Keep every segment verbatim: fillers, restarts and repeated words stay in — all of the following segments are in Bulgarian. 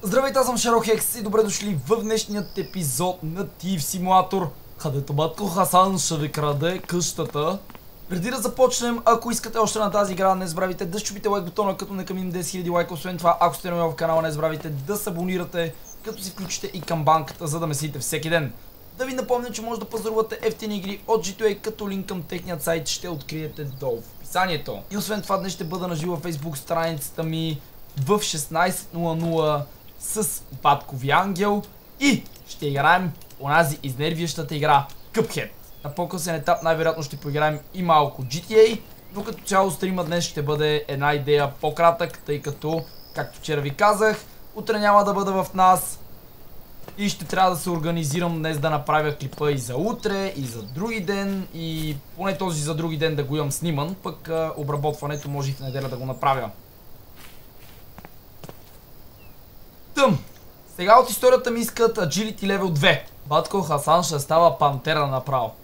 Здравейте, аз съм Шерохекс и добре дошли в днешният епизод на Thief Simulator, където батко Хасан ще ви краде къщата. Преди да започнем, ако искате още на тази игра, не забравяйте да щупите лайк бутона, като не камим десет хиляди лайка. Освен това, ако сте нови в канала, не забравяйте да се абонирате, като си включите и камбанката, за да ме следите всеки ден. Да ви напомня, че може да пазарувате ефтини игри от джи ти ей, като линк към техният сайт ще откриете долу в описанието. И освен това, днес ще бъда на живо във Facebook страницата ми в шестнайсет нула нула с Баткови ангел и ще играем онази изнервящата игра Cuphead. На по-късен етап най-вероятно ще поиграем и малко джи ти ей, но като цяло стрима днес ще бъде една идея по-кратък, тъй като, както вчера ви казах, утре няма да бъда в нас и ще трябва да се организирам днес да направя клипа и за утре, и за други ден, и поне този за други ден да го имам сниман, пък а, обработването може и в неделя да го направя. Тъм! Сега от историята ми искат Agility Level две. Батко Хасан ще става пантера направо.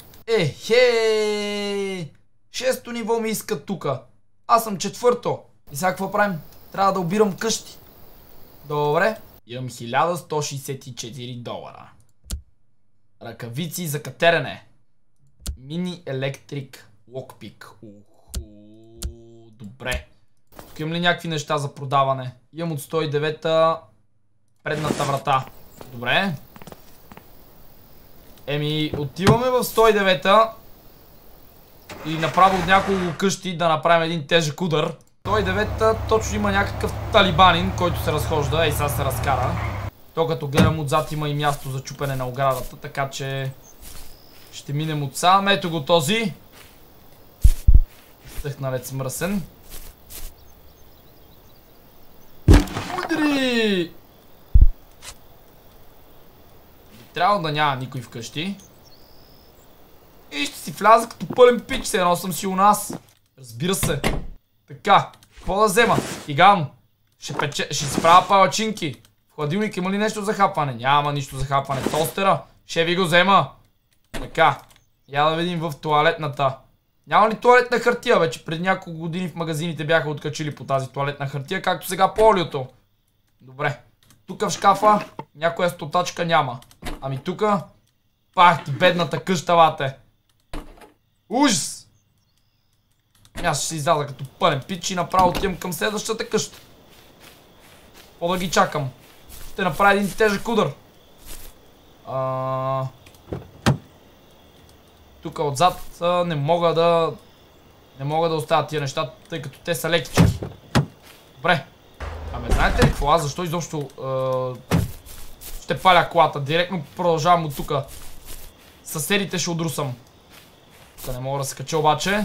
Ехе! Шесто ниво ми искат тука. Аз съм четвърто. И сега какво правим? Трябва да обирам къщи. Добре. Имам хиляда сто шейсет и четири долара. Ръкавици за катерене. Мини електрик локпик. Добре. Тук имам ли някакви неща за продаване? Имам от сто и девета предната врата. Добре. Еми, отиваме в сто и девета и направо от няколко къщи да направим един тежък удар. сто и девета точно има някакъв талибанин, който се разхожда и сега се разкара. То като гледам отзад има и място за чупене на оградата, така че ще минем отсам. Ето го този. Стъхналец мръсен. Удри! Трябва да няма никой вкъщи. И ще си вляза като пълен пич, се едно съм си у нас. Разбира се. Така, какво да взема? Тиган. Ще, пече... ще си правя палачинки. В хладилник има ли нещо за хапване? Няма нищо за хапване. Тостера. Ще ви го взема. Така. Я да видим в туалетната. Няма ли туалетна хартия? Вече преди няколко години в магазините бяха откачили по тази туалетна хартия, както сега по олиото. Добре. Тук в шкафа някоя стотачка няма. Ами тука... Пах ти бедната къща, лате. Ужас! Аз ще се изляза като пълен пич и направо отивам към следващата къща. По да ги чакам. Ще направя един тежък удар. А... Тук отзад а, не мога да... Не мога да оставя тия неща, тъй като те са лекички. Добре. Ами знаете ли какво? Аз защо изобщо а... ще паля колата? Директно продължавам от тука. Съседите ще удрусам. Тук не мога да се кача обаче.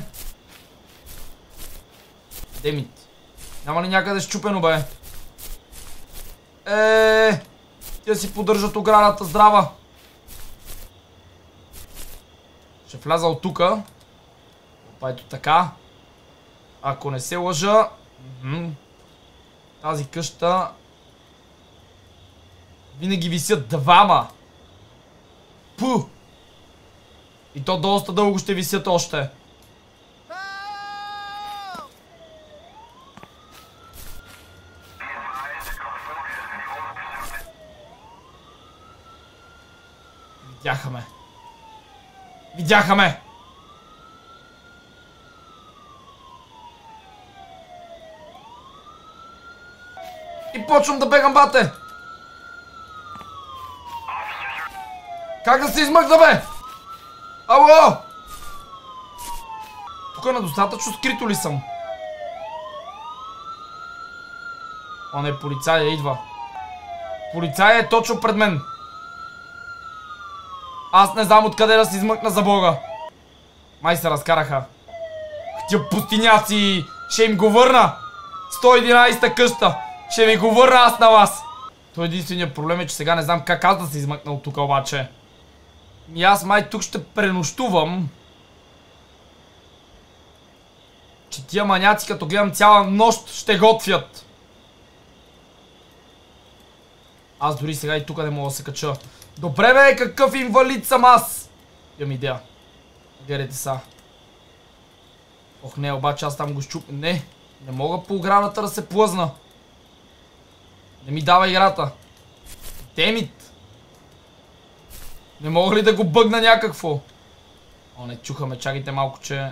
Демит. Няма ли някъде счупено, бе? Еее. Тя си поддържат оградата здрава. Ще вляза от тука. Опа, ето така. Ако не се лъжа. Тази къща винаги висят двама. Пу! И то доста дълго ще висят още. Видяха ме. Видяха ме! И почвам да бегам, бате! Как да се измъкна, бе? Ало! Тук на достатъчно скрито ли съм? О, не, полицая идва. Полицая е точно пред мен. Аз не знам откъде да се измъкна, за бога. Май се разкараха. Тия пустиняци! Ще им го върна! сто и единайсета къща! Ще ви го върна аз на вас! То единственият проблем е, че сега не знам как аз да се измъкна от тук обаче. И аз май тук ще пренощувам. Че тия маняци, като гледам цяла нощ, ще готвят. Аз дори сега и тук не мога да се кача. Добре, бе, какъв инвалид съм аз! Имам идея. Гледайте са. Ох, не, обаче аз там го щуп... Не, не мога по оградата да се плъзна. Не ми дава играта. Темит! Не мога ли да го бъгна някакво? О, не чухаме, чакайте малко, че...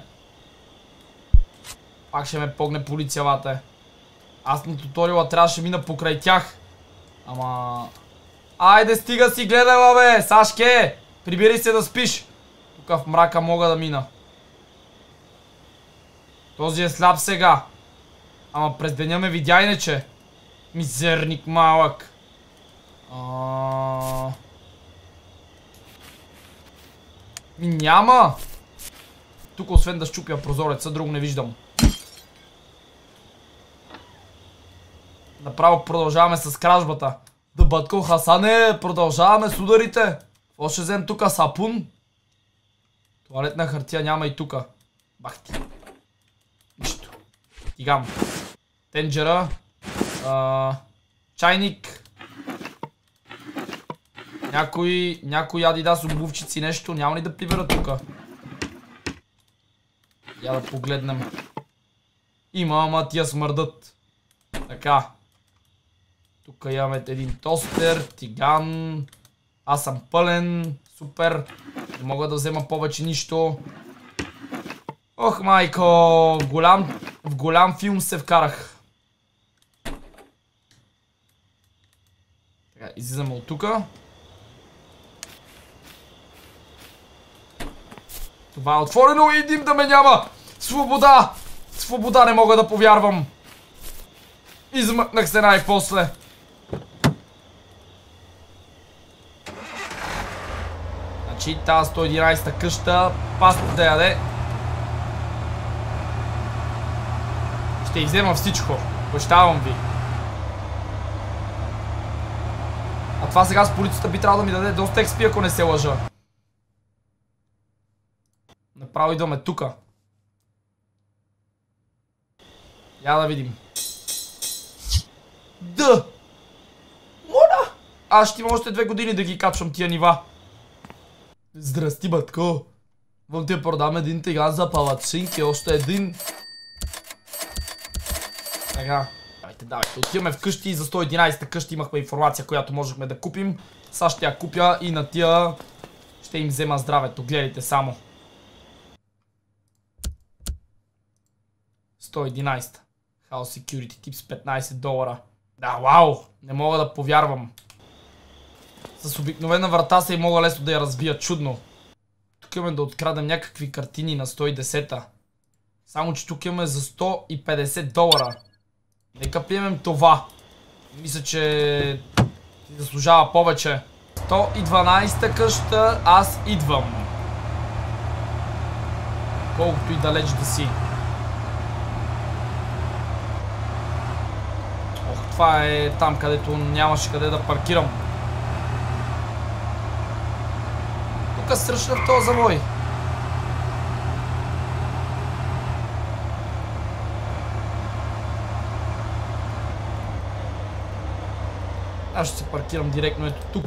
Пак ще ме погне полиция, вате. Аз на туториала трябваше да мина покрай тях. Ама... Айде, стига си, гледала, бе! Сашке! Прибери се да спиш! Тук в мрака мога да мина. Този е слаб сега. Ама през деня ме видя иначе. Мизерник малък. А... Ми няма! Тук освен да щупя прозореца, друго не виждам. Направо продължаваме с кражбата. Да, батко Хасане, продължаваме с ударите. Какво ще взем тука? Сапун? Туалетна хартия няма и тука. Бах ти. Нищо. Тигам. Тенджера. А, чайник. Някой, някой Адидас обувчици нещо. Няма ли да прибера тука? Я да погледнем. Има, ама тия смърдат. Така. Тук имаме един тостер, тиган. Аз съм пълен. Супер. Не мога да взема повече нищо. Ох, майко. Голям, в голям филм се вкарах. Така, излизаме от тука. Това е отворено и дим да ме няма. Свобода! Свобода, не мога да повярвам. Измъкнах се най-после. Значи тази сто и единайсета къща, паста да яде. Ще иззема всичко. Обещавам ви. А това сега с полицията би трябвало да ми даде доста експи, ако не се лъжа. Направо идваме тука. Я да видим. Да! Моля! Аз ще има още две години да ги качвам тия нива. Здрасти, батко. Вълн ти продам един тиган за палачинки, още един. Така. Давайте, давайте. Отиваме вкъщи и за сто и единайсета къща имахме информация, която можехме да купим. Сега ще я купя и на тия ще им взема здравето. Гледайте само. сто и единайсета. House Security Tips петнайсет долара. Да, вау! Не мога да повярвам. С обикновена врата се и мога лесно да я разбия. Чудно. Тук имаме да открадем някакви картини на сто и десета. Само че тук имаме за сто и петдесет долара. Нека приемем това. Мисля, че ти заслужава повече. сто и дванайсета къща, аз идвам. Колкото и далеч да си. Ох, това е там, където нямаше къде да паркирам. Тук сръщна в този завой. Аз ще се паркирам директно ето тук.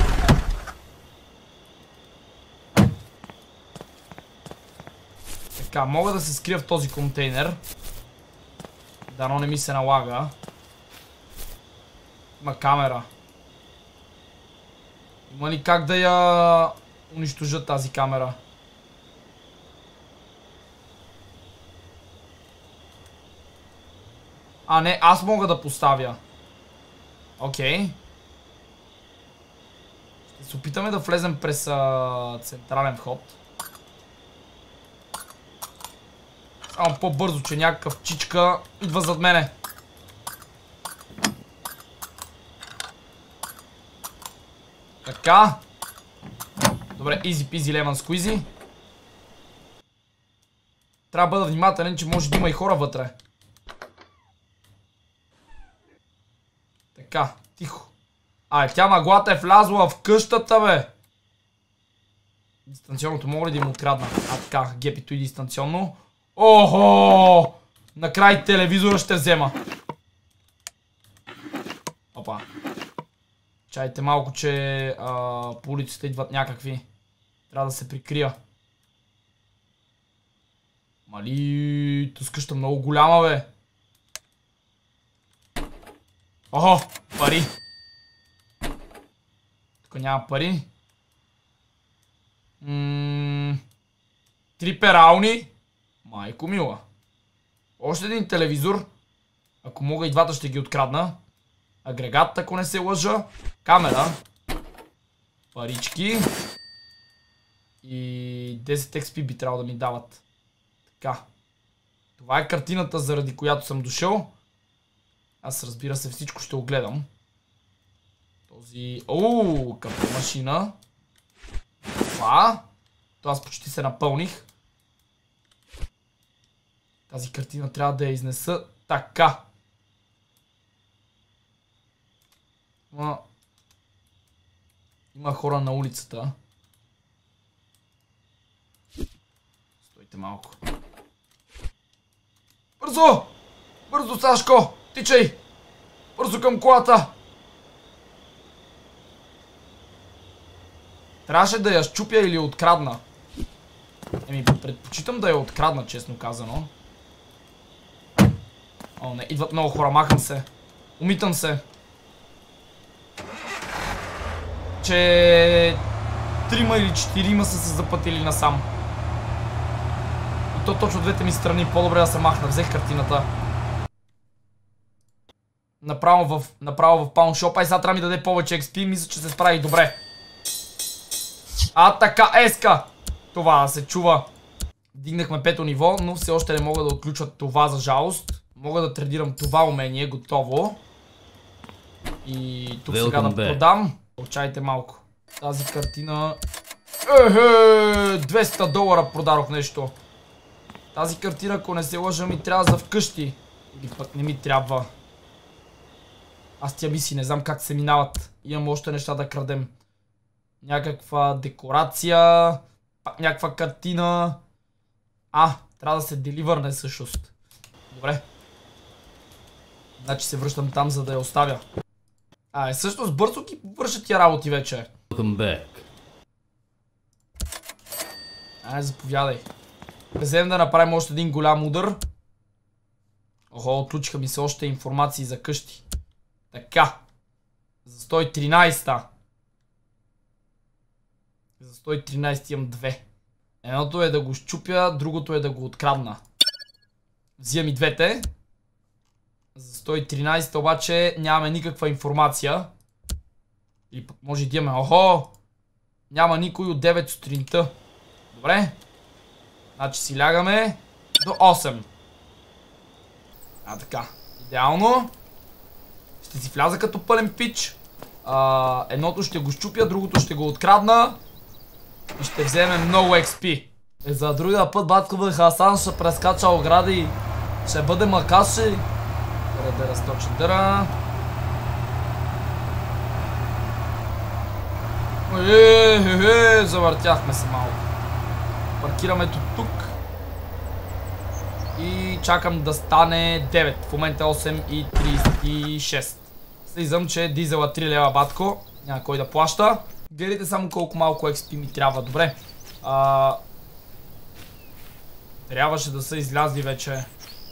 Така, мога да се скрия в този контейнер. Дано не ми се налага. Има камера. Има ли как да я унищожа тази камера? А, не, аз мога да поставя. Окей. Ще се опитаме да влезем през а, централен вход. Само по-бързо, че някакъв чичка идва зад мене. Така. Добре, easy peasy lemon squeezy. Трябва да бъда внимателен, че може да има и хора вътре. Така, тихо. Ай, тя маглата е влязла в къщата, бе. Дистанционното мога ли да им открадна? А, така, гепито и дистанционно. Охо! Накрай телевизора ще взема. Опа. Чайте малко, че а, по улицата идват някакви. Трябва да се прикрия. Мали, тъс къща много голяма, бе. Охо, пари. Тук няма пари. Ммм... Три перални. Майко мила. Още един телевизор. Ако мога и двата ще ги открадна. Агрегат, ако не се лъжа. Камера. Парички. И десет екс пи би трябвало да ми дават. Така. Това е картината, заради която съм дошъл. Аз, разбира се, всичко ще огледам. Този... Оу, кафемашина. Това. То аз почти се напълних. Тази картина трябва да я изнеса така. Има, Има хора на улицата. Стойте малко. Бързо! Бързо, Сашко! Тичай! Бързо към колата! Трябваше да я щупя или открадна. Еми, предпочитам да я открадна, честно казано. О, не, идват много хора, махам се. Умитам се. Че... Трима или четирима са се запътили насам. И то точно двете ми страни. По-добре да се махна. Взех картината. Направо в, направо в пауншоп. Ай, сега трябва ми даде повече екс пи. Мисля, че се справих добре. А, така, еска! Това се чува. Дигнахме пето ниво, но все още не мога да отключа това, за жалост. Мога да трейдирам това умение, готово. И тук сега да продам. Очайте малко. Тази картина... Ехе! двеста долара продадох нещо. Тази картина, ако не се лъжа, ми трябва за вкъщи. Или пък не ми трябва. Аз тя мисли, не знам как се минават. Имам още неща да крадем. Някаква декорация. Пак някаква картина. А, трябва да се деливърне всъщност. Добре. Значи се връщам там, за да я оставя. А, е всъщност бързо ги вършат тия работи вече. Ай, заповядай. Вземем да направим още един голям удар. Охо, отключиха ми се още информации за къщи. Така. За сто и тринайсета. За сто и тринайсета имам две. Едното е да го щупя, другото е да го открадна. Взимам и двете. За сто и тринайсета обаче нямаме никаква информация. Или пък може да имаме. Охо! Няма никой от девет сутринта. Добре. Значи си лягаме до осем. А, така. Идеално. Ще си вляза като пълен пич. А, едното ще го щупя, другото ще го открадна. И ще вземем много екс пи. Е, за другия път батко бе Хасан ще прескача огради. Ще бъде макаши. Дъра, дъра, сточи, дъра. Е, е, е, завъртяхме се малко. Паркираме тук. И чакам да стане девет. В момента е осем и трийсет и шест. Слизам, че дизела три лева, батко. Няма кой да плаща. Гледайте само колко малко екс пи ми трябва. Добре. А... Трябваше да са излязли вече.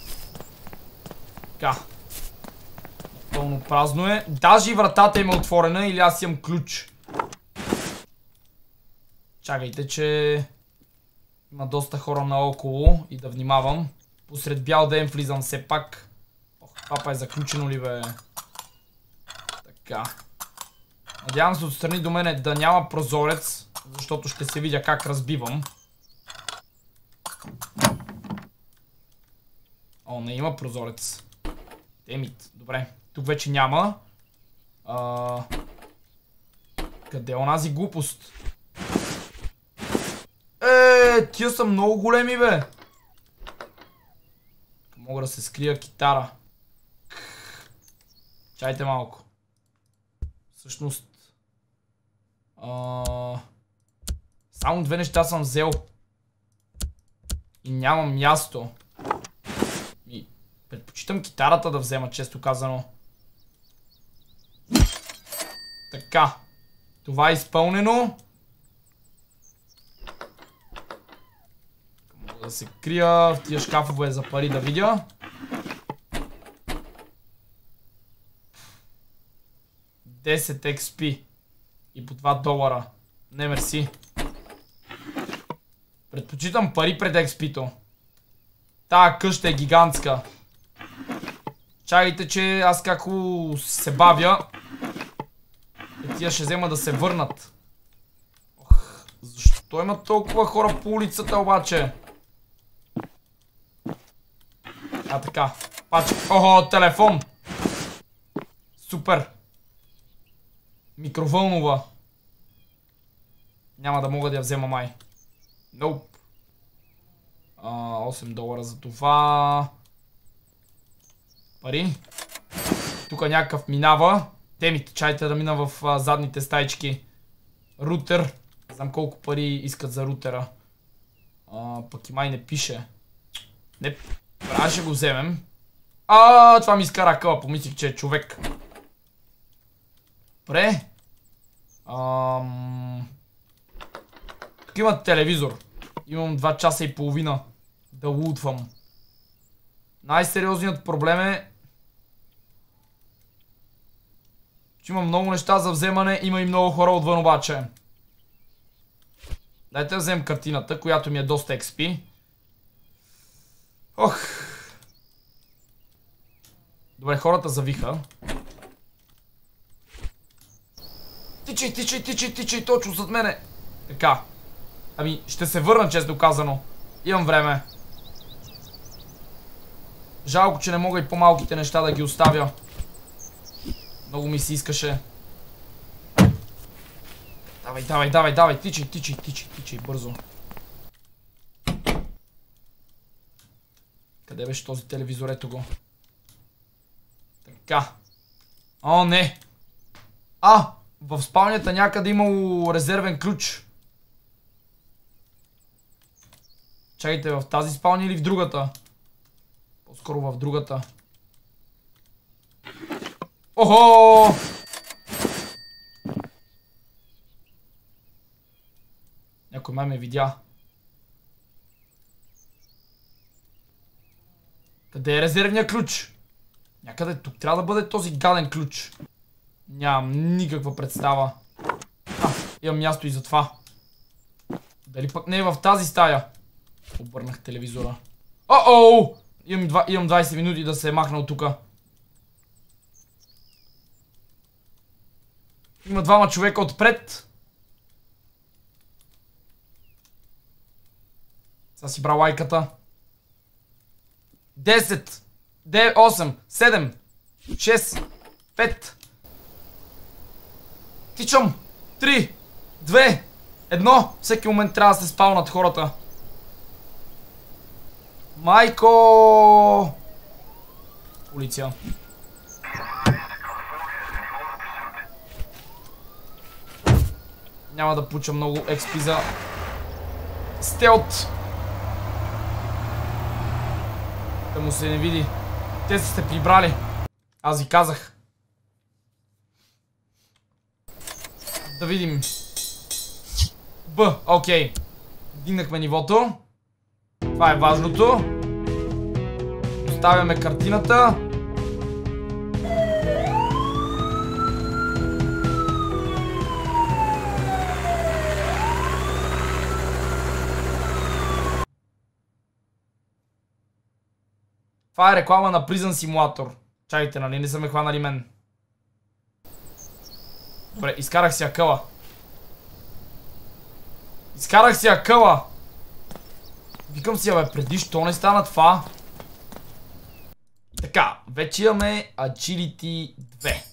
Така. Пълно празно е. Даже и вратата им е отворена или аз имам ключ. Чакайте, че има доста хора наоколо и да внимавам. Посред бял ден влизам все пак. Ох, папа е заключено ли бе? Така. Надявам се отстрани до мене да няма прозорец, защото ще се видя как разбивам. О, не има прозорец. Темит, добре. Тук вече няма. А... Къде е онази глупост? Е, тия са много големи, бе. Мога да се скрия китара. Чайте малко. Всъщност... А... Само две неща съм взел. И нямам място. И предпочитам китарата да взема, често казано. Така. Това е изпълнено. Мога да се крия в тия шкафове за пари да видя. десет екс пи. И по два долара. Не, мерси. Предпочитам пари пред екс пи-то. Тая къща е гигантска. Чакайте, че аз како се бавя. И тия ще взема да се върнат. Ох, защо има толкова хора по улицата обаче? А така. Пачка. Охо, телефон. Супер. Микровълнова. Няма да мога да я взема май. Nope. А, осем долара за това. Пари. Тук някакъв минава. Те ми чайте да мина в а, задните стайчки. Рутер. Не знам колко пари искат за рутера. А, пък и май не пише. Не. Правя ще го вземем. А, това ми изкара къла. Помислих, че е човек. Пре. Ам... Тук има телевизор. Имам два часа и половина да лутвам. Най-сериозният проблем е, че има много неща за вземане, има и много хора отвън обаче. Дайте да вземем картината, която ми е доста екс пи. Ох. Добре, хората завиха. Тичай, тичай, тичай, тичай, точно зад мене. Така. Ами, ще се върна, честно казано. Имам време. Жалко, че не мога и по-малките неща да ги оставя. Много ми се искаше. Давай, давай, давай, давай, тичай, тичай, тичай, тичай, бързо. Къде беше този телевизор? Ето го. Така. О, не. А, в спалнята някъде имало резервен ключ. Чакайте, в тази спалня или в другата? По-скоро в другата. Охо! Някой май ме видя. Къде е резервният ключ? Някъде тук трябва да бъде този гаден ключ. Нямам никаква представа. А, имам място и за това. Дали пък не е в тази стая? Обърнах телевизора. О-оу! Имам, два, имам двайсет минути да се е махнал тука. Има двама човека отпред. Сега си бра лайката. десет, девет, осем, седем, шест, пет. Тичам. три, две, едно. Всеки момент трябва да се спалнат хората. Майко! Полиция. Няма да пуча много екс пи за стелт. Да му се не види. Те са се прибрали. Аз ви казах. Да видим. Б, окей. Дигнахме нивото. Това е важното. Оставяме картината. Това е реклама на Prison Simulator. Чакайте, нали не са ме хванали мен. Добре, изкарах си акъла. Изкарах си акъла. Викам си, абе, преди що не стана това? И така, вече имаме Agility две.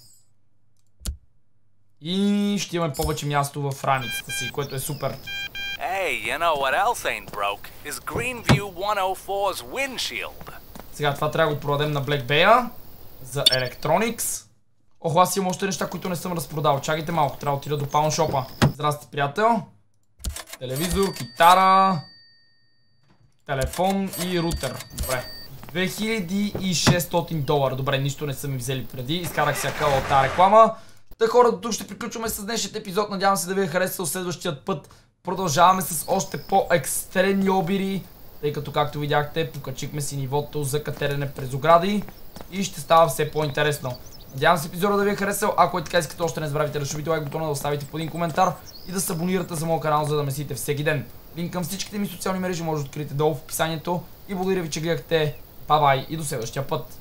И ще имаме повече място в раницата си, което е супер. Hey, you know what else ain't broke is Greenview one oh four's windshield. Сега това трябва да го продадем на Black Bay за Electronics. Охо, аз имам още неща, които не съм разпродал. Чакайте малко, трябва да отида до пауншопа. Здрасти, приятел. Телевизор, китара, телефон и рутер. Добре. две хиляди и шестстотин долара. Добре, нищо не са ми взели преди. Изкарах си акъла от тази реклама. Та хора, до тук ще приключваме с днешният епизод. Надявам се да ви е харесал. Следващият път продължаваме с още по-екстремни обири. Тъй като, както видяхте, покачихме си нивото за катерене през огради и ще става все по-интересно. Надявам се епизода да ви е харесал. Ако е така, искате още не забравяйте да шубите лайк бутона, да оставите по един коментар и да се абонирате за моят канал, за да ме следите всеки ден. Линк към всичките ми социални мрежи може да откриете долу в описанието. И благодаря ви, че гледахте. Бай-бай и до следващия път.